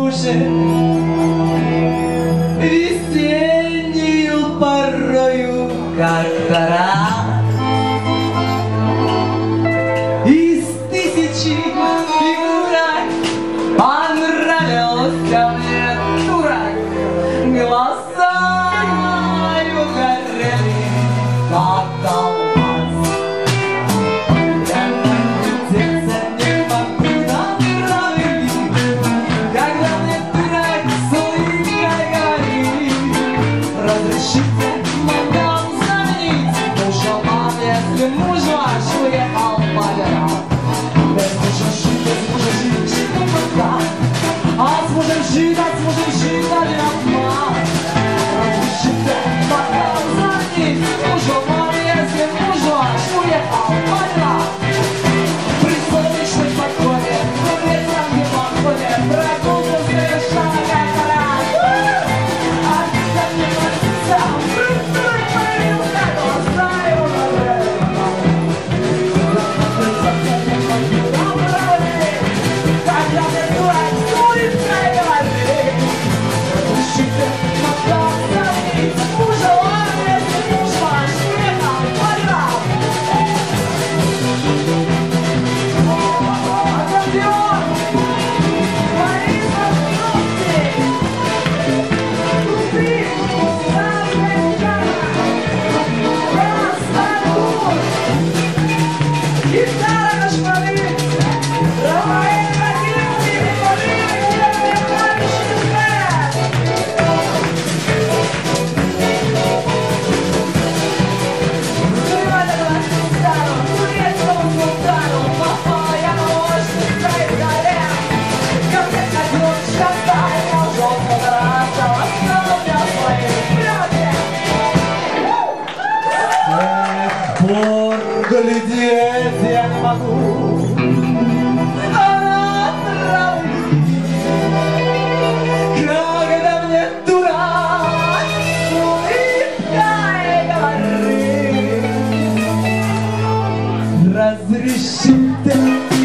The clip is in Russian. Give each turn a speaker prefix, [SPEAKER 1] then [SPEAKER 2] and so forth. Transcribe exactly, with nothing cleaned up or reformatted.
[SPEAKER 1] Кушер весеннюю порою, как-то раз из тысячи фигурок понравился мне дурак. Глаза его горели, как алмаз. Я наглядеться не могу на травы, когда мне дурак солнышко говорит: разрешите мадам заменить мужа, если муж ваш уехал по делам. Без мужа жить, без мужа жить, жить не пока, а с мужем жить, а с мужем жить один обман. Разрешите мадам заменить мужа, если муж ваш уехал по делам. При солнечной погоде, но ветром не походе, прогулку совершала как раз. А когда мне кажется, пристуй парил, как глаза его горели. Когда мне дурак с улицы говорит: разрешите мадам заменить мужа, если муж ваш уехал по делам. Аккордеон! Лариса Кнопки! Купи! Савка! Растагур! Гитара на шпали! Рафаэль Васильевич! Полина глядеть я не могу, а травы, когда мне дурак улыбкой говорит: разрешите